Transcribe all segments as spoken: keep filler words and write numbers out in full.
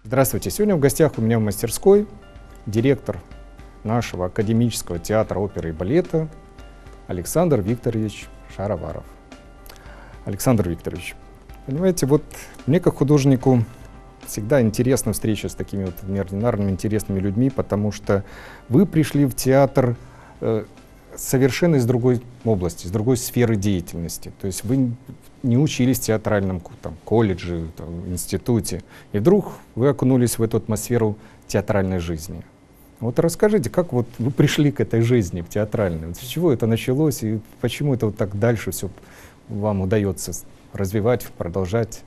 Здравствуйте. Сегодня в гостях у меня в мастерской директор нашего академического театра оперы и балета Александр Викторович Шароваров. Александр Викторович, понимаете, вот мне как художнику всегда интересна встреча с такими вот неординарными, интересными людьми, потому что вы пришли в театр э, совершенно из другой области, из другой сферы деятельности. То есть вы не учились в театральном там, колледже, там, институте, и вдруг вы окунулись в эту атмосферу театральной жизни. Вот расскажите, как вот вы пришли к этой жизни, в театральной, вот с чего это началось, и почему это вот так дальше все вам удается развивать, продолжать?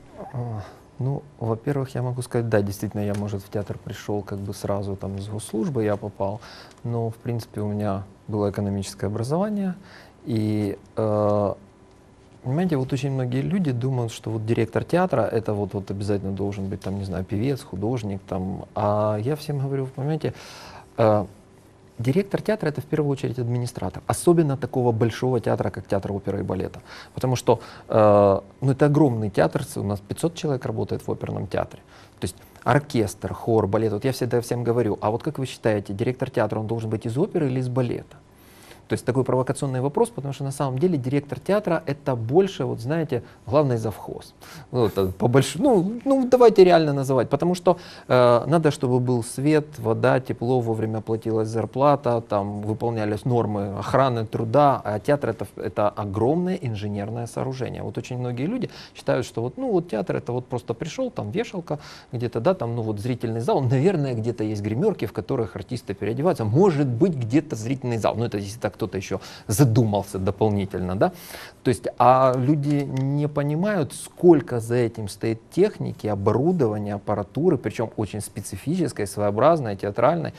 Ну, во-первых, я могу сказать, да, действительно, я, может, в театр пришел как бы сразу там из госслужбы, я попал, но, в принципе, у меня было экономическое образование, и, э, понимаете, вот очень многие люди думают, что вот директор театра, это вот, вот обязательно должен быть, там, не знаю, певец, художник, там, а я всем говорю, понимаете, э, директор театра — это в первую очередь администратор, особенно такого большого театра, как театр оперы и балета. Потому что э, ну, это огромный театр, у нас пятьсот человек работает в оперном театре. То есть оркестр, хор, балет. Вот я всегда всем говорю, а вот как вы считаете, директор театра, он должен быть из оперы или из балета? То есть такой провокационный вопрос, потому что на самом деле директор театра — это больше, вот знаете, главный завхоз. Вот, по больш... ну, ну давайте реально называть, потому что э, надо, чтобы был свет, вода, тепло, вовремя платилась зарплата, там выполнялись нормы охраны, труда, а театр это, это огромное инженерное сооружение. Вот очень многие люди считают, что вот, ну, вот театр это вот просто пришел, там вешалка где-то, да, там, ну вот зрительный зал, наверное, где-то есть гримерки, в которых артисты переодеваются, может быть, где-то зрительный зал, ну это если так кто-то еще задумался дополнительно, да, то есть, а люди не понимают, сколько за этим стоит техники, оборудования, аппаратуры, причем очень специфической, своеобразной, театральной,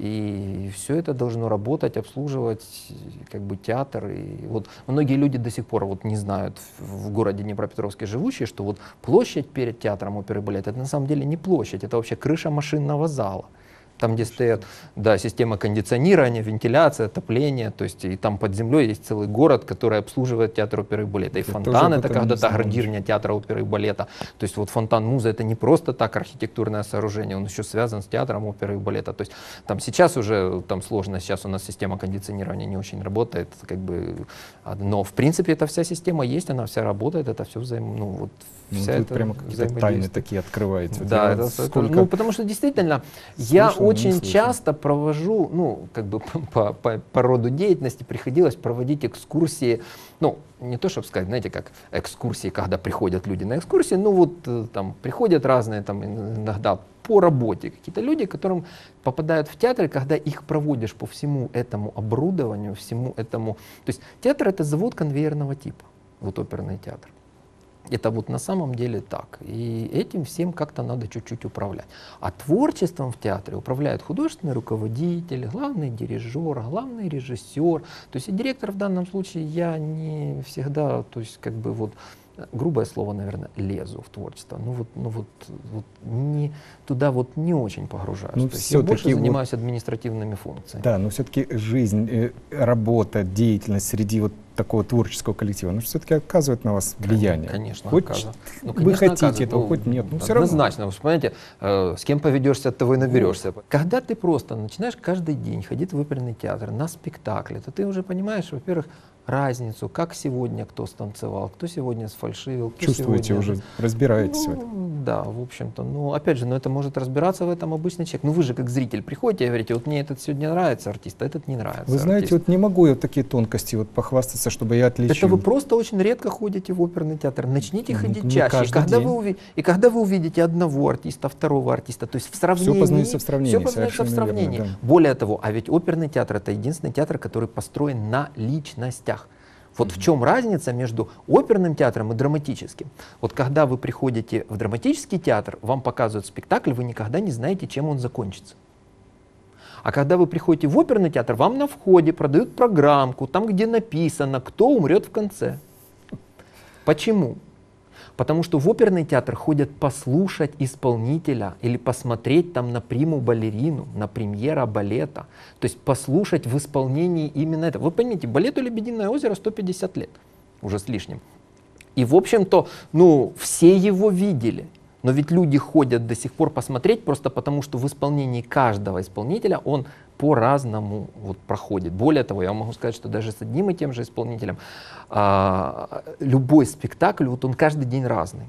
и все это должно работать, обслуживать, как бы, театр, и вот многие люди до сих пор вот не знают в городе Днепропетровске живущие, что вот площадь перед театром оперы и балета, это на самом деле не площадь, это вообще крыша машинного зала. Там, где стоят, да, система кондиционирования, вентиляция, отопление, то есть и там под землей есть целый город, который обслуживает театр оперы и балета. И это фонтан — это когда-то гардирня театра оперы и балета. То есть вот фонтан Муза — это не просто так архитектурное сооружение, он еще связан с театром оперы и балета. То есть там сейчас уже там сложно, сейчас у нас система кондиционирования не очень работает, как бы, но в принципе эта вся система есть, она вся работает, это все взаим, ну вот вся ну, это прямо какие-то тайны такие открываете. Да, это, сколько... ну потому что действительно я слышал, очень часто провожу, ну, как бы по, по, по роду деятельности приходилось проводить экскурсии, ну, не то чтобы сказать, знаете, как экскурсии, когда приходят люди на экскурсии, ну, вот там приходят разные, там, иногда по работе какие-то люди, которым попадают в театры, когда их проводишь по всему этому оборудованию, всему этому, то есть театр — это завод конвейерного типа, вот оперный театр. Это вот на самом деле так. И этим всем как-то надо чуть-чуть управлять. А творчеством в театре управляют художественный руководитель, главный дирижер, главный режиссер. То есть и директор в данном случае я не всегда, то есть как бы вот, грубое слово, наверное, лезу в творчество. Ну вот, ну вот, вот не, туда вот не очень погружаюсь. Ну, то есть я больше вот, занимаюсь административными функциями. Да, но все-таки жизнь, работа, деятельность среди вот такого творческого коллектива, ну все-таки оказывает на вас влияние. Конечно, хоть оказывает. Ну, вы хотите оказывает. этого, ну, хоть нет, но все равно. Однозначно, вы понимаете, э, с кем поведешься, от того и наберешься. Вот. Когда ты просто начинаешь каждый день ходить в оперный театр на спектакли, то ты уже понимаешь, во-первых, разницу, как сегодня кто станцевал, кто сегодня сфальшивил, кто чувствуете сегодня... уже, разбираетесь ну, в этом. Да, в общем-то. Ну, опять же, но это может разбираться в этом обычный человек. Ну, вы же как зритель приходите и говорите, вот мне этот сегодня нравится артист, а этот не нравится. Вы знаете, артист. вот не могу я вот такие тонкости вот похвастаться, чтобы я отличил. Это вы просто очень редко ходите в оперный театр. Начните ну, ходить не чаще. И когда, день. вы уви... и когда вы увидите одного артиста, второго артиста, то есть в сравнении... Все познается в сравнении. Все познается в сравнении. Верно, да. Более того, а ведь оперный театр — это единственный театр, который построен на личностях. Вот в чем разница между оперным театром и драматическим? Вот когда вы приходите в драматический театр, вам показывают спектакль, вы никогда не знаете, чем он закончится. А когда вы приходите в оперный театр, вам на входе продают программку, там где написано, кто умрет в конце. Почему? Потому что в оперный театр ходят послушать исполнителя или посмотреть там на приму-балерину, на премьера балета. То есть послушать в исполнении именно это. Вы поймите, балету «Лебединое озеро» сто пятьдесят лет, уже с лишним. И в общем-то, ну, все его видели. Но ведь люди ходят до сих пор посмотреть просто потому, что в исполнении каждого исполнителя он по-разному вот проходит. Более того, я могу сказать, что даже с одним и тем же исполнителем а, любой спектакль, вот он каждый день разный.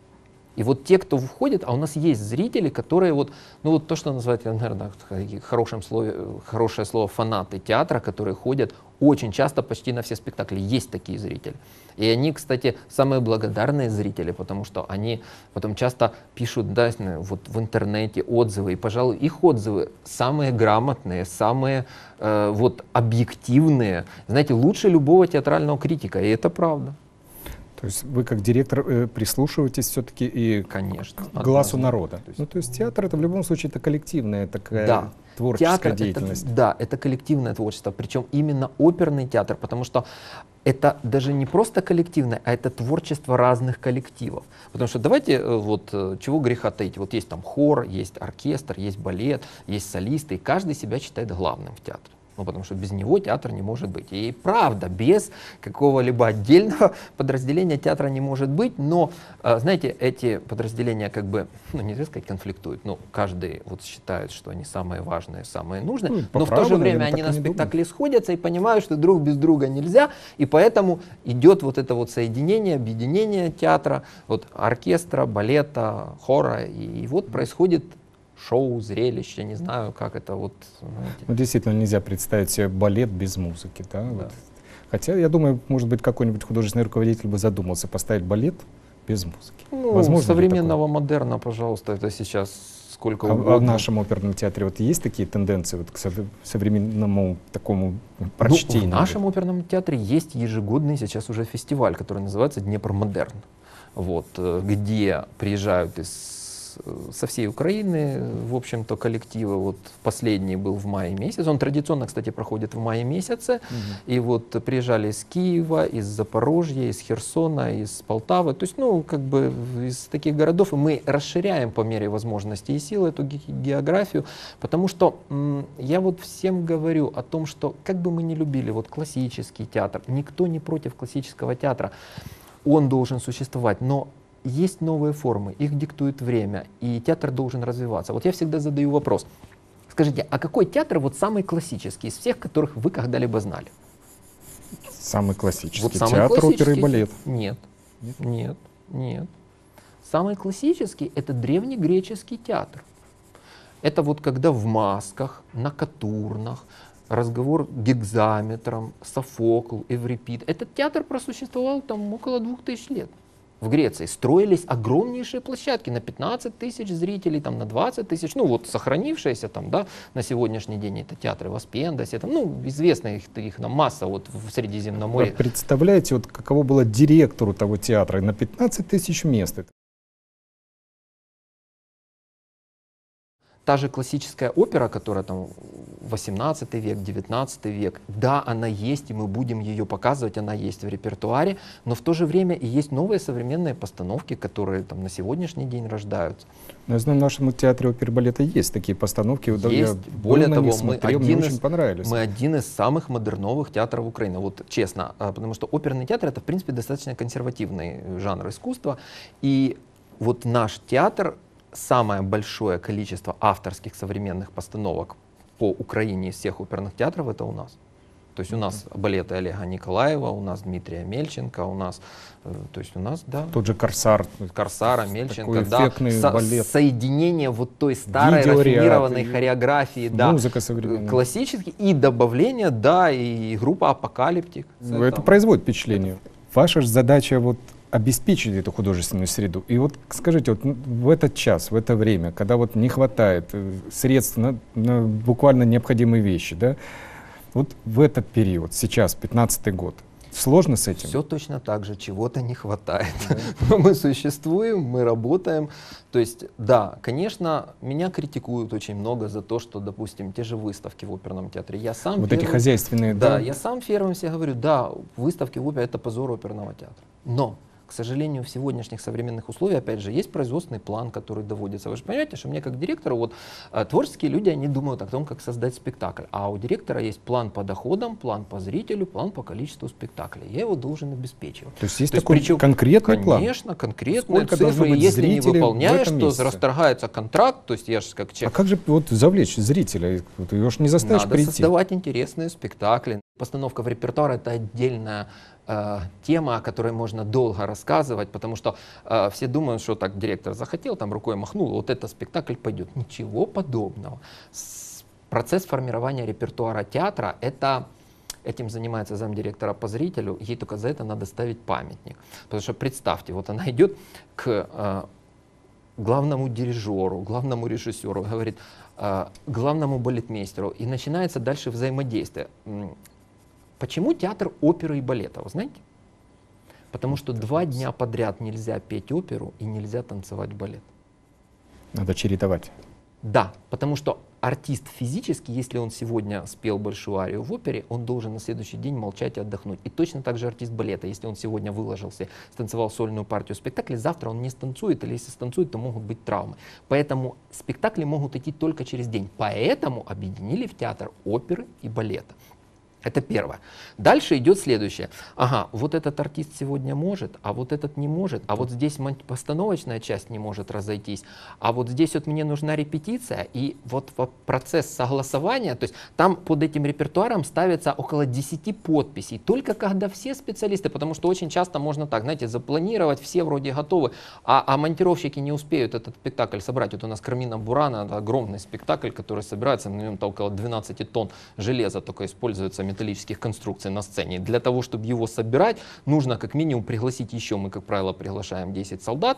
И вот те, кто входит, а у нас есть зрители, которые вот, ну вот то, что называют, наверное, в хорошем слове, хорошее слово фанаты театра, которые ходят очень часто почти на все спектакли. Есть такие зрители. И они, кстати, самые благодарные зрители, потому что они потом часто пишут, да, вот в интернете отзывы. И, пожалуй, их отзывы самые грамотные, самые э, вот объективные. Знаете, лучше любого театрального критика, и это правда. То есть вы как директор э, прислушиваетесь все-таки и Конечно, к глазу однозначно. народа. То есть, ну, то есть театр это в любом случае это коллективная такая да. творческая Театр деятельность. Это, да, это коллективное творчество, причем именно оперный театр, потому что это даже не просто коллективное, а это творчество разных коллективов. Потому что давайте, вот чего греха таить, вот есть там хор, есть оркестр, есть балет, есть солисты, и каждый себя считает главным в театре. Ну, потому что без него театр не может быть. И правда, без какого-либо отдельного подразделения театра не может быть. Но, знаете, эти подразделения как бы, ну, нельзя сказать, конфликтуют. Ну, каждый вот считает, что они самые важные, самые нужные. Ну, но в праву, то же время наверное, они на не спектакле сходятся и понимают, что друг без друга нельзя. И поэтому идет вот это вот соединение, объединение театра, вот оркестра, балета, хора. И, и вот происходит шоу, зрелище, не знаю, как это вот, знаете. Ну, действительно, нельзя представить себе балет без музыки, да? Да. Вот. Хотя, я думаю, может быть, какой-нибудь художественный руководитель бы задумался поставить балет без музыки. Ну, Возможно современного модерна, пожалуйста, это сейчас сколько а, угодно. а в нашем оперном театре вот есть такие тенденции вот к сов- современному такому прочтению? Ну, в нашем оперном театре есть ежегодный сейчас уже фестиваль, который называется Днепр Модерн, вот, где приезжают из со всей Украины, в общем-то, коллективы. Вот последний был в мае месяце. Он традиционно, кстати, проходит в мае месяце. Угу. И вот приезжали из Киева, из Запорожья, из Херсона, из Полтавы. То есть, ну, как бы из таких городов. И мы расширяем по мере возможности и сил эту географию. Потому что м, я вот всем говорю о том, что как бы мы ни любили вот классический театр, никто не против классического театра. Он должен существовать. Но есть новые формы, их диктует время, и театр должен развиваться. Вот я всегда задаю вопрос. Скажите, а какой театр вот самый классический из всех, которых вы когда-либо знали? Самый классический вот самый театр, классический? опера и балет. Нет, нет, нет, нет. Самый классический — это древнегреческий театр. Это вот когда в масках, на катурнах, разговор гекзаметром, Софокл, Эврипид. Этот театр просуществовал там около двух тысяч лет. В Греции строились огромнейшие площадки на пятнадцать тысяч зрителей, там, на двадцать тысяч, ну вот сохранившиеся там, да, на сегодняшний день это театры в Аспендосе, там, ну, известная их, их нам масса вот в Средиземном море. Вы представляете, вот каково было директору того театра на пятнадцать тысяч мест? Та же классическая опера, которая там восемнадцатый век, девятнадцатый век, да, она есть, и мы будем ее показывать, она есть в репертуаре, но в то же время и есть новые современные постановки, которые там на сегодняшний день рождаются. Я знаю, в нашем театре оперы и балета есть такие постановки. Есть, я более того, мы, смотрел, один мне из, очень понравились. мы один из самых модерновых театров Украины, вот честно, потому что оперный театр — это, в принципе, достаточно консервативный жанр искусства, и вот наш театр, самое большое количество авторских современных постановок по Украине из всех оперных театров — это у нас. То есть у нас балеты Олега Николаева, у нас Дмитрия Мельченко, у нас, то есть у нас, да. Тот же «Корсар». «Корсара», Мельченко, да. Эффектный балет. Соединение вот той старой Видеоряд, рафинированной хореографии, да. Музыка современная. Классический, и добавление, да, и группа «Апокалиптик». Это, это производит впечатление. Ваша же задача вот обеспечить эту художественную среду. И вот скажите, вот в этот час, в это время, когда вот не хватает средств на, на буквально необходимые вещи, да, вот в этот период, сейчас, пятнадцатый год, сложно с этим? Все точно так же, чего-то не хватает. Да. Мы существуем, мы работаем. То есть, да, конечно, меня критикуют очень много за то, что, допустим, те же выставки в оперном театре. Я сам вот первым, эти хозяйственные, да? Да, я сам первым себе говорю, да, выставки в опере — это позор оперного театра. Но, к к сожалению, в сегодняшних современных условиях, опять же, есть производственный план, который доводится. Вы же понимаете, что мне как директору, вот э, творческие люди, они думают о том, как создать спектакль. А у директора есть план по доходам, план по зрителю, план по количеству спектаклей. Я его должен обеспечивать. То есть есть То такой есть, причем, конкретный план? Конечно, конкретные Сколько цифры. И если не выполняешь, то месяце? расторгается контракт. То есть я же как человек. А как же вот завлечь зрителя? Ты его ж не заставишь Надо прийти. создавать интересные спектакли. Постановка в репертуар — это отдельная э, тема, о которой можно долго рассказывать, потому что э, все думают, что так директор захотел, там рукой махнул, вот этот спектакль пойдет. Ничего подобного. С, процесс формирования репертуара театра — это этим занимается замдиректора по зрителю, ей только за это надо ставить памятник. Потому что представьте, вот она идет к э, главному дирижеру, главному режиссеру, говорит, э, главному балетмейстеру, и начинается дальше взаимодействие. Почему театр оперы и балета, вы знаете? Потому что два дня подряд нельзя петь оперу и нельзя танцевать балет. Надо чередовать. Да, потому что артист физически, если он сегодня спел большую арию в опере, он должен на следующий день молчать и отдохнуть. И точно так же артист балета, если он сегодня выложился, станцевал сольную партию спектакля, завтра он не станцует, или если станцует, то могут быть травмы. Поэтому спектакли могут идти только через день. Поэтому объединили в театр оперы и балета. Это первое. Дальше идет следующее. Ага, вот этот артист сегодня может, а вот этот не может, а вот здесь постановочная часть не может разойтись, а вот здесь вот мне нужна репетиция, и вот процесс согласования, то есть там под этим репертуаром ставится около десяти подписей, только когда все специалисты, потому что очень часто можно так, знаете, запланировать, все вроде готовы, а, а монтировщики не успеют этот спектакль собрать. Вот у нас Кармина Бурана, это огромный спектакль, который собирается, на нем около двенадцати тонн железа только используется, металлических конструкций на сцене. Для того, чтобы его собирать, нужно как минимум пригласить еще, мы, как правило, приглашаем десять солдат.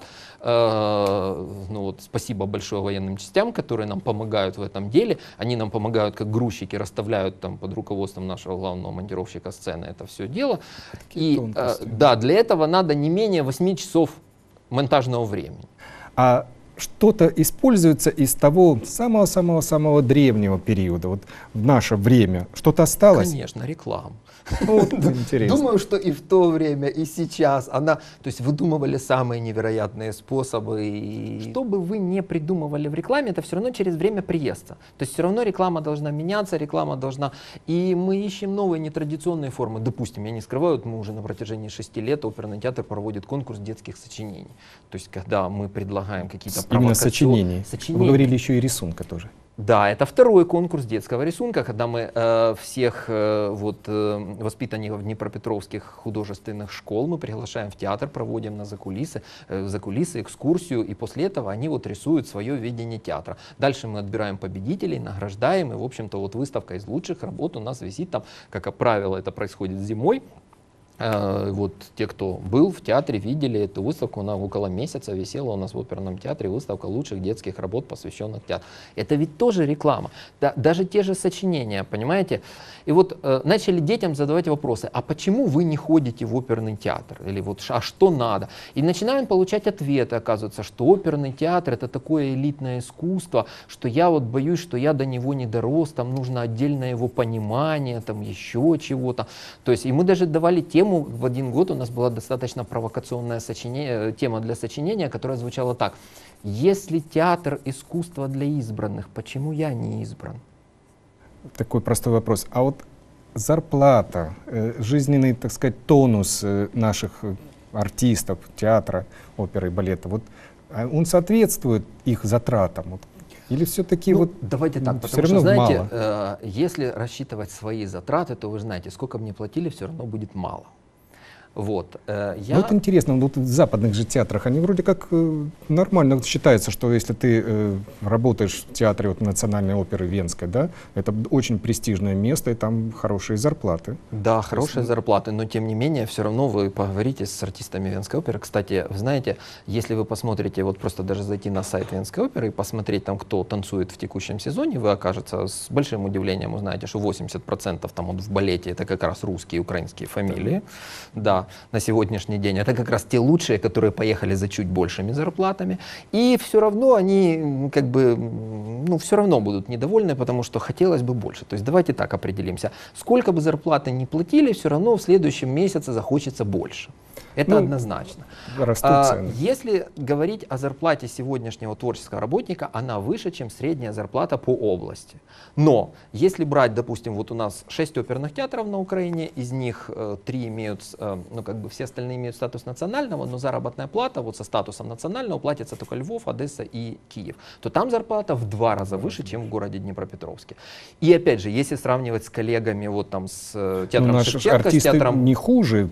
Э, ну вот, спасибо большое военным частям, которые нам помогают в этом деле. Они нам помогают как грузчики, расставляют там под руководством нашего главного монтировщика сцены это все дело. И э, да, для этого надо не менее восьми часов монтажного времени. А что-то используется из того самого-самого-самого древнего периода, вот в наше время? Что-то осталось? Конечно, реклама. Вот, интересно. Думаю, что и в то время, и сейчас она, то есть выдумывали самые невероятные способы. И что бы вы не придумывали в рекламе, это все равно через время приестся. То есть все равно реклама должна меняться, реклама должна... И мы ищем новые нетрадиционные формы. Допустим, я не скрываю, мы уже на протяжении шести лет оперный театр проводит конкурс детских сочинений. То есть когда мы предлагаем какие-то именно сочинений. сочинения. Вы говорили еще и рисунка тоже. Да, это второй конкурс детского рисунка, когда мы э, всех э, вот, э, воспитанников Днепропетровских художественных школ мы приглашаем в театр, проводим на закулисы, э, закулисы, экскурсию, и после этого они вот рисуют свое видение театра. Дальше мы отбираем победителей, награждаем, и, в общем-то, вот выставка из лучших работ у нас висит там, как правило, это происходит зимой. Uh, вот те, кто был в театре, видели эту выставку, она около месяца висела у нас в оперном театре, выставка лучших детских работ, посвященных театру. Это ведь тоже реклама, да, даже те же сочинения, понимаете? И вот uh, начали детям задавать вопросы, а почему вы не ходите в оперный театр? Или вот, а что надо? И начинаем получать ответы, оказывается, что оперный театр это такое элитное искусство, что я вот боюсь, что я до него не дорос, там нужно отдельное его понимание, там еще чего-то. То есть, и мы даже давали тему. В один год у нас была достаточно провокационная сочинение, тема для сочинения, которая звучала так. Если театр искусства для избранных, почему я не избран? Такой простой вопрос. А вот зарплата, жизненный, так сказать, тонус наших артистов театра, оперы и балета, вот он соответствует их затратам? Вот, или все-таки ну, вот давайте так, потому равно что, знаете, мало? э, если рассчитывать свои затраты, то вы знаете, сколько мне платили, все равно будет мало. Вот, э, я... Ну, это интересно, вот в западных же театрах, они вроде как э, нормально считается, что если ты э, работаешь в театре вот, Национальной оперы Венской, да, это очень престижное место, и там хорошие зарплаты. Да, хорошие есть... зарплаты, но тем не менее, все равно вы поговорите с артистами Венской оперы. Кстати, вы знаете, если вы посмотрите, вот просто даже зайти на сайт Венской оперы и посмотреть там, кто танцует в текущем сезоне, вы окажется с большим удивлением узнаете, что восемьдесят процентов там вот в балете это как раз русские и украинские фамилии. Да. На сегодняшний день. Это как раз те лучшие, которые поехали за чуть большими зарплатами. И все равно они как бы, ну, все равно будут недовольны, потому что хотелось бы больше. То есть давайте так определимся. Сколько бы зарплаты ни платили, все равно в следующем месяце захочется больше. Это Ну, однозначно. Растут А, цены. Если говорить о зарплате сегодняшнего творческого работника, она выше, чем средняя зарплата по области. Но если брать, допустим, вот у нас шесть оперных театров на Украине, из них э, три имеют, э, ну как бы все остальные имеют статус национального, но заработная плата вот со статусом национального платится только Львов, Одесса и Киев, то там зарплата в два раза выше, чем в городе Днепропетровске. И опять же, если сравнивать с коллегами вот там с э, театром Ну, наши Шевченко, с артисты театром... не хуже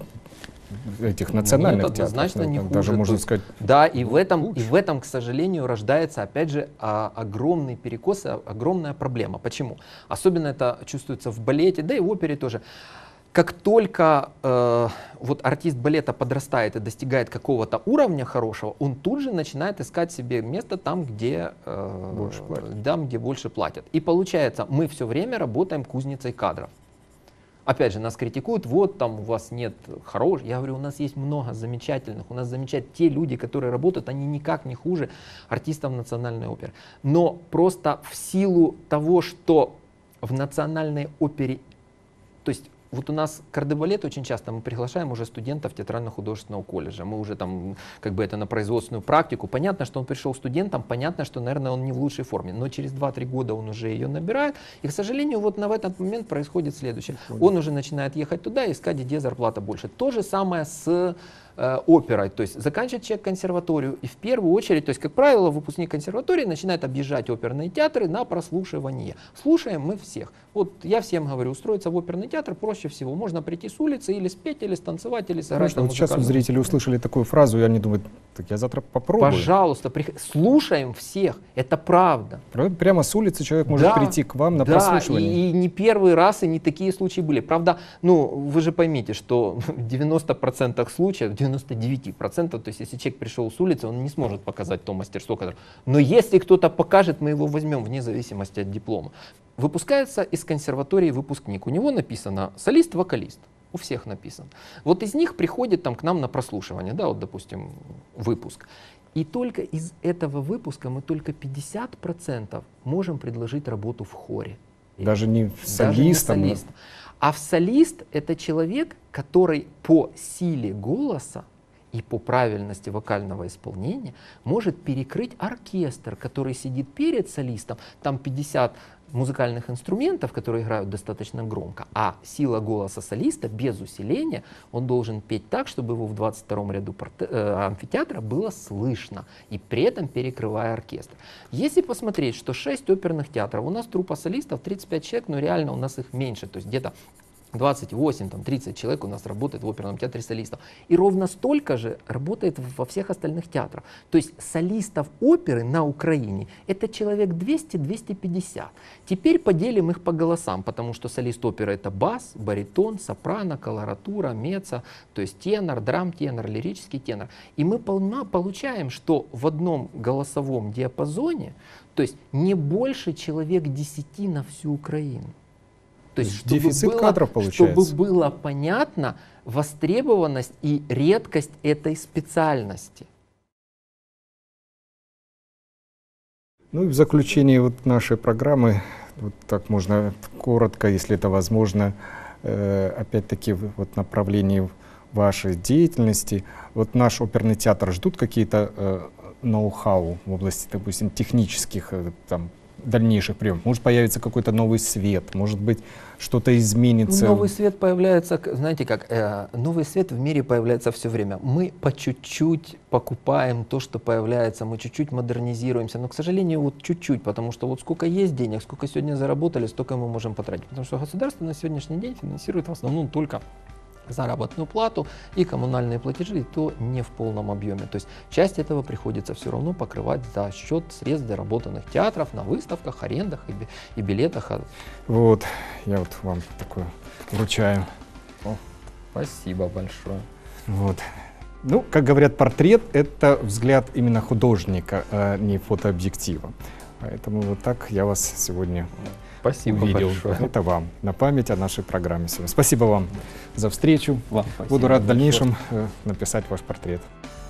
этих национальных Нет, театров. однозначно не Там хуже. даже, То можно есть, сказать, да, и в, этом, лучше. и в этом, к сожалению, рождается, опять же, а, огромный перекос, а, огромная проблема. Почему? Особенно это чувствуется в балете, да и в опере тоже. Как только э, вот артист балета подрастает и достигает какого-то уровня хорошего, он тут же начинает искать себе место там, где, э, больше платят. там, где больше платят. И получается, мы все время работаем кузницей кадров. Опять же, нас критикуют, вот там у вас нет хороших. Я говорю, у нас есть много замечательных. У нас замечательные те люди, которые работают, они никак не хуже артистов национальной оперы. Но просто в силу того, что в национальной опере, то есть вот у нас кардебалет очень часто мы приглашаем уже студентов театрально-художественного колледжа. Мы уже там как бы это на производственную практику. Понятно, что он пришел студентом, понятно, что, наверное, он не в лучшей форме. Но через два-три года он уже ее набирает. И, к сожалению, вот на в этот момент происходит следующее. Он уже начинает ехать туда и искать, где зарплата больше. То же самое с э, оперой. То есть заканчивает человек консерваторию. И в первую очередь, то есть, как правило, выпускник консерватории начинает объезжать оперные театры на прослушивание. Слушаем мы всех. Вот я всем говорю, устроиться в оперный театр проще всего. Можно прийти с улицы или спеть, или станцевать, или сыграть. Конечно, вот сейчас вот зрители услышали такую фразу, и они думают, так я завтра попробую. Пожалуйста, прих... слушаем всех, это правда. Прямо с улицы человек может Да, прийти к вам на да, прослушивание. И, и не первый раз, и не такие случаи были. Правда, ну, вы же поймите, что в девяноста процентах случаев, в девяноста девяти процентах, то есть если человек пришел с улицы, он не сможет показать то мастерство, которое... Но если кто-то покажет, мы его возьмем вне зависимости от диплома. Выпускается из консерватории выпускник. У него написано солист-вокалист. У всех написано. Вот из них приходит там к нам на прослушивание, да, вот, допустим, выпуск. И только из этого выпуска мы только пятьдесят процентов можем предложить работу в хоре. Даже не Даже не солистом. солист. А в солист это человек, который по силе голоса и по правильности вокального исполнения может перекрыть оркестр, который сидит перед солистом. Там пятьдесят музыкальных инструментов, которые играют достаточно громко, а сила голоса солиста без усиления, он должен петь так, чтобы его в двадцать втором ряду порте- э, амфитеатра было слышно, и при этом перекрывая оркестр. Если посмотреть, что шесть оперных театров, у нас труппа солистов тридцать пять человек, но реально у нас их меньше, то есть где-то двадцать восемь, там, тридцать человек у нас работает в оперном театре солистов. И ровно столько же работает во всех остальных театрах. То есть солистов оперы на Украине это человек двести — двести пятьдесят. Теперь поделим их по голосам, потому что солист оперы это бас, баритон, сопрано, колоратура, меццо, то есть тенор, драм-тенор, лирический тенор. И мы получаем, что в одном голосовом диапазоне, то есть не больше человек десяти на всю Украину. То есть, чтобы дефицит было, кадров получается. Чтобы было понятно востребованность и редкость этой специальности. Ну и в заключении вот нашей программы, вот так можно коротко, если это возможно, э, опять-таки вот направлении вашей деятельности. Вот наш оперный театр ждут какие-то э, ноу-хау в области, допустим, технических э, там, дальнейших приемов? Может появится какой-то новый свет, может быть что-то изменится? Новый свет появляется, знаете как, э, новый свет в мире появляется все время. Мы по чуть-чуть покупаем то, что появляется, мы чуть-чуть модернизируемся, но, к сожалению, вот чуть-чуть, потому что вот сколько есть денег, сколько сегодня заработали, столько мы можем потратить. Потому что государство на сегодняшний день финансирует в основном только заработную плату и коммунальные платежи, и то не в полном объеме. То есть часть этого приходится все равно покрывать за счет средств заработанных театров на выставках, арендах и, би и билетах. Вот, я вот вам такое вручаю. О, спасибо большое. Вот. Ну, как говорят, портрет — это взгляд именно художника, а не фотообъектива. Поэтому вот так я вас сегодня Спасибо увидел. большое. Это вам, на память о нашей программе сегодня. Спасибо вам за встречу. Вам Буду рад в большое. дальнейшем э, написать ваш портрет.